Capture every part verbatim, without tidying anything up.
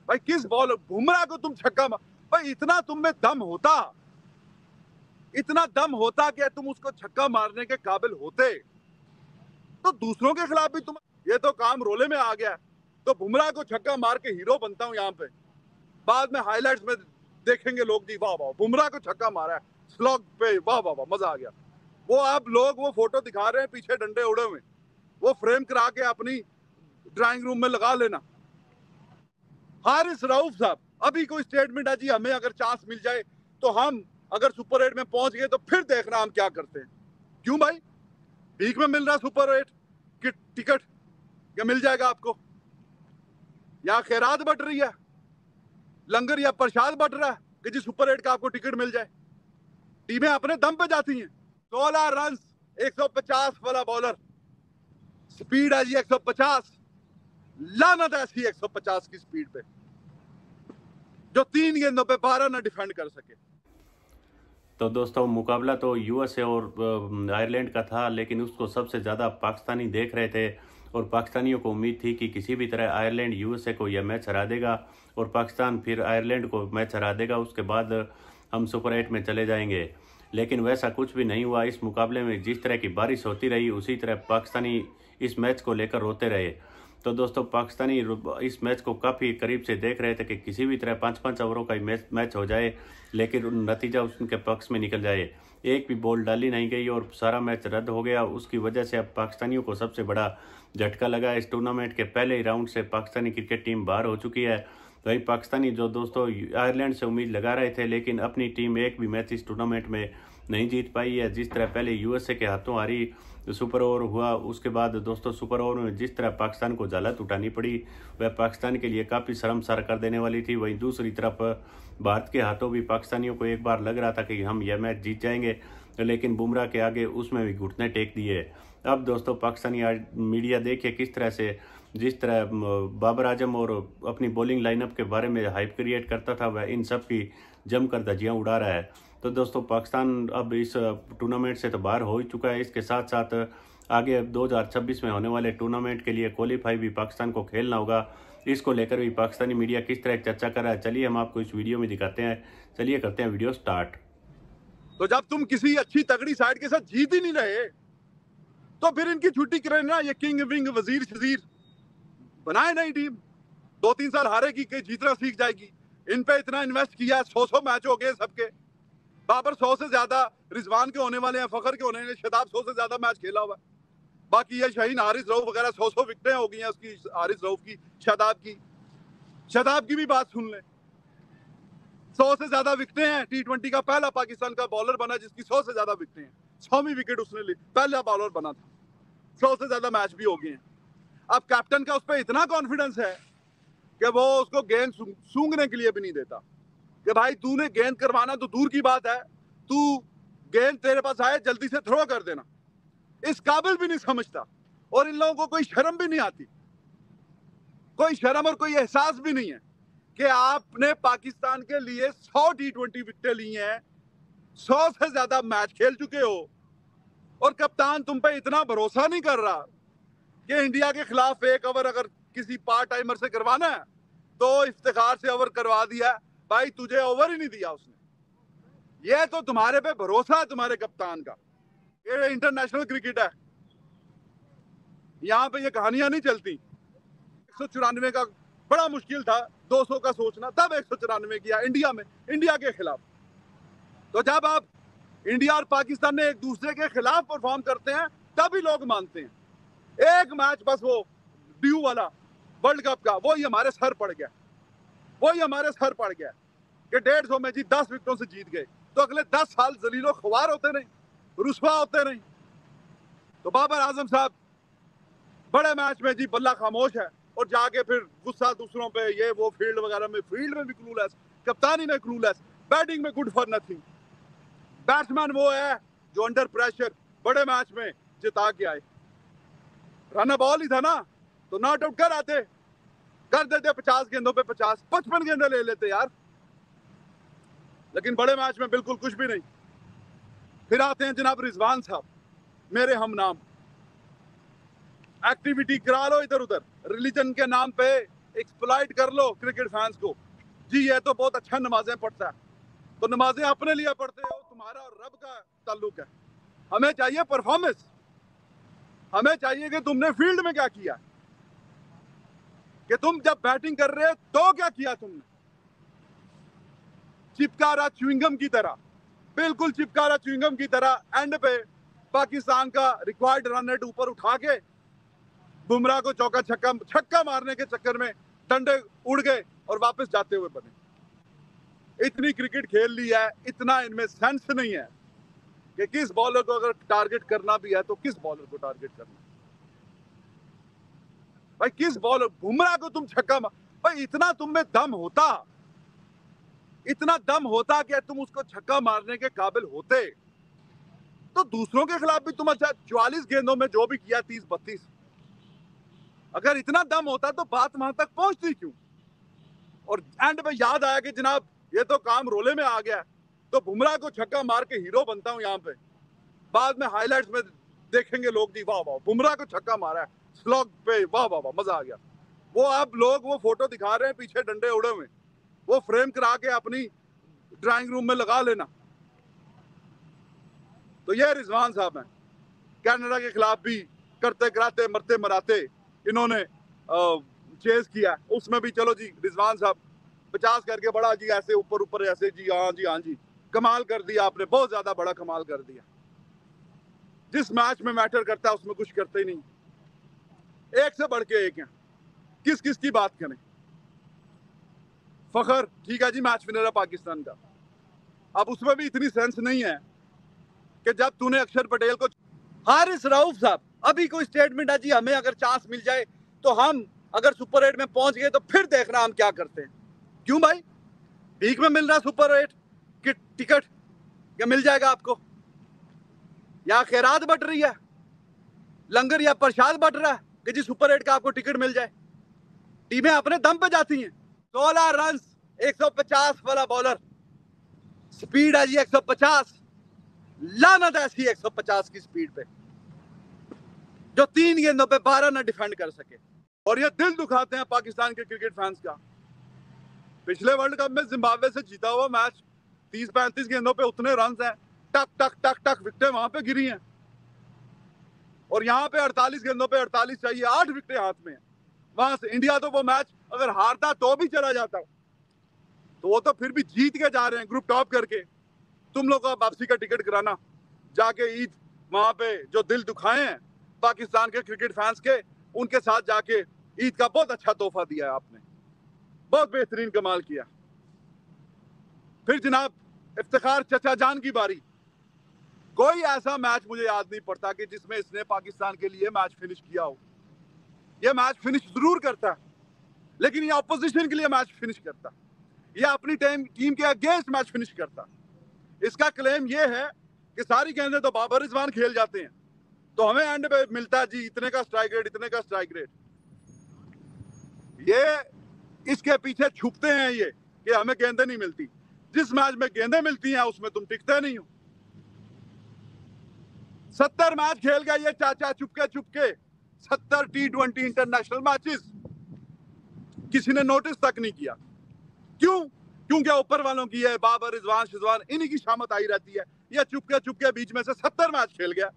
भाई किस बॉल बुमराह को तुम छक्का मार, भाई इतना तुम में दम होता, इतना दम होता कि तुम उसको छक्का मारने के काबिल होते तो दूसरों के खिलाफ भी तुम, ये तो काम रोले में आ गया। तो बुमराह को छक्का मार के हीरो बनता हूं यहाँ पे, बाद में हाईलाइट्स में देखेंगे लोग जी वाह वाह बुमराह को छक्का मारा है स्लॉग पे, वाह वाह वाह मजा आ गया। वो आप लोग वो फोटो दिखा रहे हैं पीछे डंडे उड़े हुए, वो फ्रेम करा के अपनी ड्राइंग रूम में लगा लेना। हारिस रऊफ साहब अभी कोई स्टेटमेंट है जी, हमें अगर चांस मिल जाए तो हम अगर सुपर एट में पहुंच गए तो फिर देखना हम क्या करते हैं। क्यों भाई, भीख में मिल रहा सुपर एट की टिकट, क्या मिल जाएगा आपको? यहाँ खैरात बट रही है, लंगर या प्रसाद बट रहा है कि जी सुपर एट का आपको टिकट मिल जाए। टीमें अपने दम पे जाती हैं। सोलह रन एक सौ पचास वाला बॉलर, स्पीड है जी एक सौ पचास, लानत ऐसी एक सौ पचास की स्पीड पे जो तीन गेंदों पे बारह ना डिफेंड कर सके। तो दोस्तों मुकाबला तो यूएसए और आयरलैंड का था, लेकिन उसको सबसे ज़्यादा पाकिस्तानी देख रहे थे और पाकिस्तानियों को उम्मीद थी कि किसी भी तरह आयरलैंड यूएसए को यह मैच हरा देगा और पाकिस्तान फिर आयरलैंड को मैच हरा देगा, उसके बाद हम सुपर एट में चले जाएंगे। लेकिन वैसा कुछ भी नहीं हुआ। इस मुकाबले में जिस तरह की बारिश होती रही उसी तरह पाकिस्तानी इस मैच को लेकर रोते रहे। तो दोस्तों पाकिस्तानी इस मैच को काफ़ी करीब से देख रहे थे कि किसी भी तरह पाँच पाँच ओवरों का मैच मैच हो जाए, लेकिन नतीजा उनके पक्ष में निकल जाए। एक भी बॉल डाली नहीं गई और सारा मैच रद्द हो गया। उसकी वजह से अब पाकिस्तानियों को सबसे बड़ा झटका लगा। इस टूर्नामेंट के पहले ही राउंड से पाकिस्तानी क्रिकेट टीम बाहर हो चुकी है। वही पाकिस्तानी जो दोस्तों आयरलैंड से उम्मीद लगा रहे थे, लेकिन अपनी टीम एक भी मैच इस टूर्नामेंट में नहीं जीत पाई है। जिस तरह पहले यूएसए के हाथों हारी सुपर ओवर हुआ, उसके बाद दोस्तों सुपर ओवर में जिस तरह पाकिस्तान को जालत उठानी पड़ी वह पाकिस्तान के लिए काफ़ी शर्मसार कर देने वाली थी। वहीं दूसरी तरफ भारत के हाथों भी पाकिस्तानियों को एक बार लग रहा था कि हम यह मैच जीत जाएंगे, लेकिन बुमराह के आगे उसमें भी घुटने टेक दिए। अब दोस्तों पाकिस्तानी मीडिया देखिए किस तरह से, जिस तरह बाबर आजम और अपनी बॉलिंग लाइनअप के बारे में हाइप क्रिएट करता था, वह इन सब की जमकर धज्जियां उड़ा रहा है। तो दोस्तों पाकिस्तान अब इस टूर्नामेंट से तो बाहर हो ही चुका है। इसके साथ साथ आगे दो हज़ार छब्बीस में होने वाले टूर्नामेंट के लिए क्वालिफाई भी पाकिस्तान को खेलना होगा। इसको लेकर भी पाकिस्तानी मीडिया किस तरह चर्चा कर रहा है, चलिए हम आपको इस वीडियो में दिखाते हैं। चलिए करते हैं वीडियो स्टार्ट। तो जब तुम किसी अच्छी तगड़ी साइड के साथ जीत ही नहीं रहे तो फिर इनकी छुट्टी करें ना, ये किंग विंग वजीर शजीर बनाए नई टीम, दो तीन साल हारेगी कि जीतना सीख जाएगी। इन पे इतना इन्वेस्ट किया, सौ सौ मैच हो गए सबके, बाबर सौ से ज्यादा, रिजवान के होने वाले हैं, फखर के होने वाले, शदाब सौ से ज्यादा मैच खेला हुआ। बाकी ये शाहीन हारिस रऊफ वगैरह सौ सौ विकेटें हो गई हैं उसकी, हारिस रऊफ की, शदाब की। शदाब की भी बात सुन ले, सौ से ज्यादा विकेटें हैं। टी ट्वेंटी का पहला पाकिस्तान का बॉलर बना जिसकी सौ से ज्यादा विकेटें हैं, सौवीं विकेट उसने ली, पहला बॉलर बना था। सौ से ज्यादा मैच भी हो गए हैं। अब कैप्टन का उस पर इतना कॉन्फिडेंस है कि वो उसको गेंद सूंघने के लिए भी नहीं देता कि भाई तूने गेंद करवाना तो दूर की बात है, तू गेंद तेरे पास आए जल्दी से थ्रो कर देना, इस काबिल भी नहीं समझता। और इन लोगों को कोई शर्म भी नहीं आती, कोई शर्म और कोई एहसास भी नहीं है कि आपने पाकिस्तान के लिए सौ टी ट्वेंटी विकेटें ली हैं, सौ से ज्यादा मैच खेल चुके हो और कप्तान तुम पे इतना भरोसा नहीं कर रहा कि इंडिया के खिलाफ एक ओवर अगर किसी पार्ट टाइमर से करवाना है तो इफ्तिखार से ओवर करवा दिया। भाई तुझे ओवर ही नहीं दिया उसने, ये तो तुम्हारे पे भरोसा है तुम्हारे कप्तान का। ये इंटरनेशनल क्रिकेट है, यहाँ पे ये कहानियां नहीं चलती। एक सौ चौरानवे का बड़ा मुश्किल था, दो सौ का सोचना, तब एक सौ चौरानवे किया इंडिया में, इंडिया के खिलाफ। तो जब आप इंडिया और पाकिस्तान ने एक दूसरे के खिलाफ परफॉर्म करते हैं तभी लोग मानते हैं। एक मैच बस वो ड्यू वाला वर्ल्ड कप का, वो ही हमारे सर पड़ गया, वो ही हमारे सर पड़ गया कि डेढ़ सौ में जी दस विकेटों से जीत गए, तो अगले दस साल जलीलो ख्वार होते नहीं, रुसवा होते नहीं। तो बाबर आजम साहब बड़े मैच में जी बल्ला खामोश है और जाके फिर गुस्सा दूसरों पे, ये वो फील्ड वगैरह में, फील्ड में भी क्लूलेस, कप्तानी में क्लूलेस, बैटिंग में गुड फॉर नथिंग। बैट्समैन वो है जो अंडर प्रेशर बड़े मैच में जिता के आए। रन बॉल ही था ना तो नॉट आउट कर आते, कर देते पचास गेंदों पे पचास, पचपन गेंदे ले लेते यार। लेकिन बड़े मैच में बिल्कुल कुछ भी नहीं। फिर आते हैं जनाब रिजवान साहब, मेरे हम नाम, एक्टिविटी करा लो इधर उधर, रिलीजन के नाम पे एक्सप्लॉइट कर लो क्रिकेट फैंस को। जी ये तो बहुत अच्छा नमाजें पढ़ता है, तो नमाजें अपने लिए पढ़ते हो, तुम्हारा और रब का ताल्लुक है। हमें चाहिए परफॉर्मेंस, हमें चाहिए कि तुमने फील्ड में क्या किया, कि तुम जब बैटिंग कर रहे हो तो क्या किया तुमने। चिपका रहा च्युइंगम की तरह, बिल्कुल चिपका रहा च्युइंगम की तरह एंड पे पाकिस्तान का रिक्वायर्ड रन रेट ऊपर उठा के बुमराह को चौका छक्का छक्का मारने के चक्कर में डंडे उड़ गए और वापस जाते हुए बने। इतनी क्रिकेट खेल ली है, इतना इनमें सेंस नहीं है कि किस बॉलर को अगर टारगेट करना भी है तो किस बॉलर को टारगेट करना। भाई किस बॉलर, बुमराह को तुम छक्का मार, भाई इतना तुम में दम होता, इतना दम होता कि तुम उसको छक्का मारने के काबिल होते तो दूसरों के खिलाफ भी तुम अच्छा चौवालीस गेंदों में जो भी किया तीस बत्तीस, अगर इतना दम होता तो बात वहां तक पहुंचती क्यों। और एंड में याद आया कि जनाब ये तो काम रोले में आ गया, तो बुमराह को छक्का मार के हीरो बनता हूं यहाँ पे, बाद में हाईलाइट्स में देखेंगे लोग जी वाह वाह बुमराह को छक्का मारा है स्लॉग पे, वाह वाह वाह मजा आ गया। वो अब लोग वो फोटो दिखा रहे हैं पीछे डंडे उड़े हुए, वो फ्रेम करा के अपनी ड्राइंग रूम में लगा लेना। तो ये रिजवान साहब हैं, कनाडा के खिलाफ भी करते कराते मरते मराते इन्होंने चेस किया, उसमें भी चलो जी रिजवान साहब पचास करके बड़ा जी ऐसे ऊपर ऊपर ऐसे जी हाँ जी हाँ जी कमाल कर दिया आपने, बहुत ज्यादा बड़ा कमाल कर दिया। जिस मैच में मैटर करता है उसमें कुछ करते ही नहीं, एक से बढ़ के एक हैं, किस किस की बात करें। फखर ठीक है जी मैच विनर है पाकिस्तान का, अब उसमें भी इतनी सेंस नहीं है कि जब तूने अक्षर पटेल को, हारिस रऊफ साहब अभी कोई स्टेटमेंट है जी हमें अगर चांस मिल जाए तो हम अगर सुपर एट में पहुंच गए तो फिर देखना हम क्या करते हैं। क्यों भाई, भीख में मिल रहा सुपर एट की टिकट, क्या मिल जाएगा आपको, या खैरात बट रही है, लंगर या प्रसाद बट रहा है कि जी सुपर एट का आपको टिकट मिल जाए। टीमें अपने दम पे जाती हैं। सोलह रन एक सौ पचास वाला बॉलर, स्पीड है जी एक सौ पचास, लानत ऐसी एक सौ पचास की स्पीड पे जो तीन गेंदों पे बारह न डिफेंड कर सके। और ये दिल दुखाते हैं पाकिस्तान के क्रिकेट फैंस का। पिछले वर्ल्ड कप में जिम्बाब्वे से जीता हुआ मैच, तीस पैंतीस गेंदों पे उतने रन हैं, टक टक टक टक विकेटें वहां पे गिरी हैं, और यहाँ पे अड़तालीस गेंदों पे अड़तालीस चाहिए, आठ विकेटें हाथ में हैं। वहां से इंडिया तो वो मैच अगर हारता तो भी चला जाता, तो वो तो फिर भी जीत के जा रहे हैं ग्रुप टॉप करके। तुम लोग का वापसी का टिकट कराना, जाके ईद वहां पे जो दिल दुखाए हैं पाकिस्तान के क्रिकेट फैंस के, उनके साथ जाके ईद का बहुत अच्छा तोहफा दिया है आपने, बहुत बेहतरीन कमाल किया। फिर जनाब इफ्तिखार चचा जान की बारी, कोई ऐसा मैच मुझे याद नहीं पड़ता कि जिसमें इसने पाकिस्तान के लिए मैच फिनिश किया हो। ये मैच फिनिश जरूर करता है, लेकिन ये ऑपोजिशन के लिए मैच फिनिश करता, ये अपनी टीम टीम के अगेंस्ट मैच फिनिश करता। इसका क्लेम ये है कि सारी गेंदें तो बाबर रिजवान खेल जाते हैं, तो हमें एंड पे मिलता है जी इतने का स्ट्राइक रेट, इतने का स्ट्राइक रेट। ये इसके पीछे छुपते हैं ये कि हमें गेंदें नहीं मिलती। जिस मैच में गेंदें मिलती हैं उसमें तुम टिकते नहीं हो। सत्तर मैच खेल गया ये चाचा चुपके चुपके, सत्तर टी ट्वेंटी इंटरनेशनल मैचेस, किसी ने नोटिस तक नहीं किया। क्यों? क्योंकि ऊपर वालों की है, बाबर रिजवान शिजवान इन्हीं की शामत आई रहती है। ये चुपके चुपके बीच में से सत्तर मैच खेल गया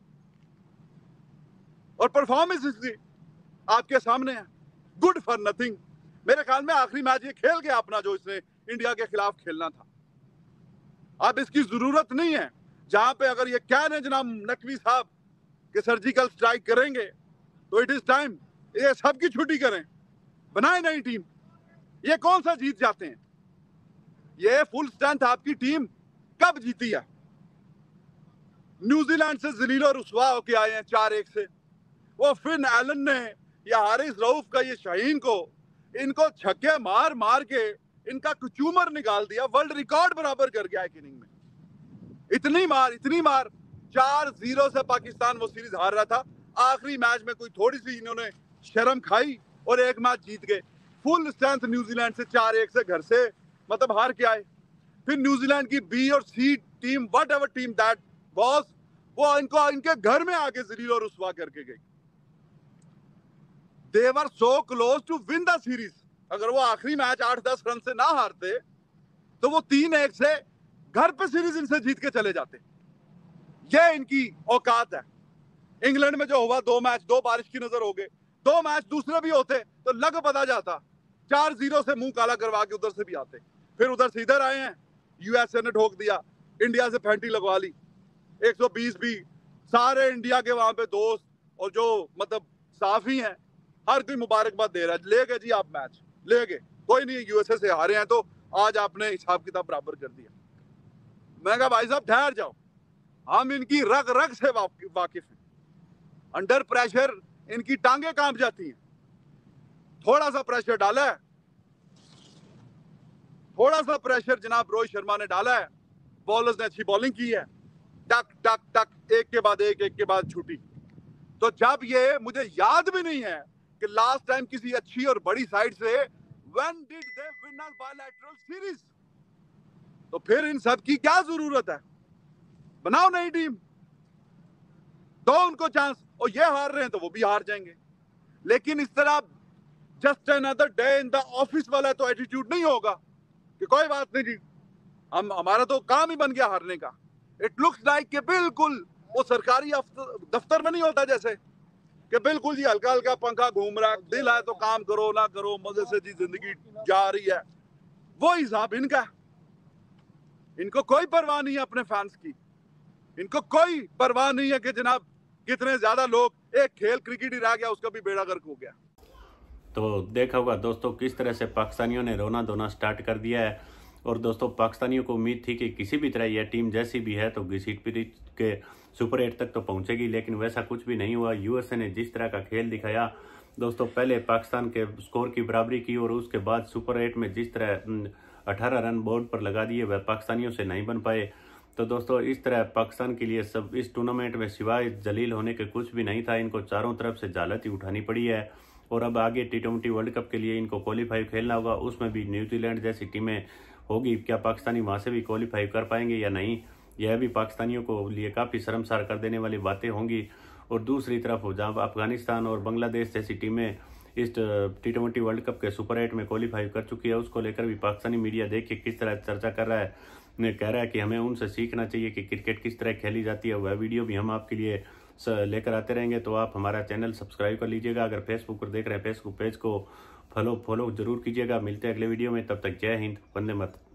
और परफॉर्मेंस इसकी आपके सामने है, गुड फॉर नथिंग। मेरे ख्याल में आखिरी मैच ये खेल गया अपना जो इसने इंडिया के खिलाफ खेलना था। अब इसकी जरूरत नहीं है, जहां पे अगर ये कह रहे जनाब नकवी साहब के सर्जिकल स्ट्राइक करेंगे तो इट इज टाइम ये सबकी छुट्टी करें, बनाए नई टीम। ये कौन सा जीत जाते हैं, ये फुल स्ट्रेंथ आपकी टीम कब जीती है? न्यूजीलैंड से जलील और रुसवा होके आए हैं चार एक से। वो फिन एलन ने या हारिस रऊफ का ये शाहीन को, इनको छक्के मार मार के इनका कुचूमर निकाल दिया, वर्ल्ड रिकॉर्ड बराबर कर गया एक इनिंग में। इतनी मार इतनी मार, चार जीरो से पाकिस्तान वो सीरीज हार रहा था। आखिरी मैच में कोई थोड़ी सी इन्होंने शर्म खाई और एक मैच जीत गए। फुल स्ट्रेंथ न्यूजीलैंड से चार एक से घर से मतलब हार के आए। फिर न्यूजीलैंड की बी और C team, whatever team that was, वो इनको इनके घर में आके जलील और रुसवा करके गई। They were so close to win the series अगर वो आखिरी मैच आठ दस रन से ना हारते तो वो तीन एक से घर पे सीरीज इनसे जीत के चले जाते। ये इनकी औकात है। इंग्लैंड में जो हुआ, दो मैच दो बारिश की नजर हो गए, दो मैच दूसरे भी होते तो लग पता जाता, चार जीरो से मुंह काला करवा के उधर से भी आते। फिर उधर से इधर आए हैं, यूएसए ने ठोक दिया, इंडिया से फेंटी लगवा ली, एक सौ बीस भी। सारे इंडिया के वहां पे दोस्त और जो मतलब साफी हैं, हर कोई मुबारकबाद दे रहा है, ले गए जी आप मैच, ले गए, कोई नहीं, यूएसए से हारे हैं तो आज आपने हिसाब किताब बराबर कर दिया। मैं कहा भाई साहब ठहर जाओ, हम इनकी रग रग से वाकिफ हैं। अंडर प्रेशर इनकी टांगे कांप जाती हैं। थोड़ा सा प्रेशर डाला है, थोड़ा सा प्रेशर जनाब रोहित शर्मा ने डाला है, बॉलर्स ने अच्छी बॉलिंग की है, टक टक टक, एक के बाद एक, एक के बाद छुट्टी। तो जब ये, मुझे याद भी नहीं है कि लास्ट टाइम किसी अच्छी और बड़ी साइड से when did they win a bilateral series, तो फिर इन सब की क्या जरूरत है? बनाओ नई टीम, दो उनको चांस, और ये हार रहे हैं तो वो भी हार जाएंगे। लेकिन इस तरह just another day in the office वाला तो एटीट्यूड नहीं होगा कि कोई बात नहीं जी, हम हमारा तो काम ही बन गया हारने का। इट लुक्स लाइक कि बिल्कुल वो सरकारी दफ्तर में नहीं होता जैसे कि बिल्कुल जी हल्का हल्का पंखा घूम रहा है, दिल है तो काम करो, ना करो, मजे से जी जिंदगी जा रही है, वो हिसाब इनका। इनको कोई परवाह नहीं है अपने फैंस की, इनको कोई परवाह नहीं है कि जनाब कितने ज्यादा लोग, एक खेल क्रिकेट ही रह गया उसका भी बेड़ा गर्क हो गया। तो देखा होगा दोस्तों किस तरह से पाकिस्तानियों ने रोना धोना स्टार्ट कर दिया है। और दोस्तों पाकिस्तानियों को उम्मीद थी कि किसी भी तरह यह टीम जैसी भी है तो घसीट पीट के सुपर एट तक तो पहुंचेगी, लेकिन वैसा कुछ भी नहीं हुआ। यूएसए ने जिस तरह का खेल दिखाया दोस्तों, पहले पाकिस्तान के स्कोर की बराबरी की और उसके बाद सुपर एट में जिस तरह अठारह रन बोर्ड पर लगा दिए वह पाकिस्तानियों से नहीं बन पाए। तो दोस्तों इस तरह पाकिस्तान के लिए सब इस टूर्नामेंट में सिवाय जलील होने के कुछ भी नहीं था। इनको चारों तरफ से जालत ही उठानी पड़ी है और अब आगे टी ट्वेंटी वर्ल्ड कप के लिए इनको क्वालिफाई खेलना होगा, उसमें भी न्यूजीलैंड जैसी टीमें होगी। क्या पाकिस्तानी वहां से भी क्वालिफाई कर पाएंगे या नहीं, यह भी पाकिस्तानियों को लिए काफ़ी शर्मसार कर देने वाली बातें होंगी। और दूसरी तरफ जहाँ अफगानिस्तान और बांग्लादेश जैसी टीमें इस टी ट्वेंटी वर्ल्ड कप के सुपर एट में क्वालिफाई कर चुकी है, उसको लेकर भी पाकिस्तानी मीडिया देखिए किस तरह चर्चा कर रहा है, ने कह रहा है कि हमें उनसे सीखना चाहिए कि क्रिकेट किस तरह खेली जाती है। वह वीडियो भी हम आपके लिए लेकर आते रहेंगे। तो आप हमारा चैनल सब्सक्राइब कर लीजिएगा, अगर फेसबुक पर देख रहे हैं फेसबुक पेज को फॉलो फॉलो जरूर कीजिएगा। मिलते हैं अगले वीडियो में, तब तक जय हिंद, वंदे मातरम।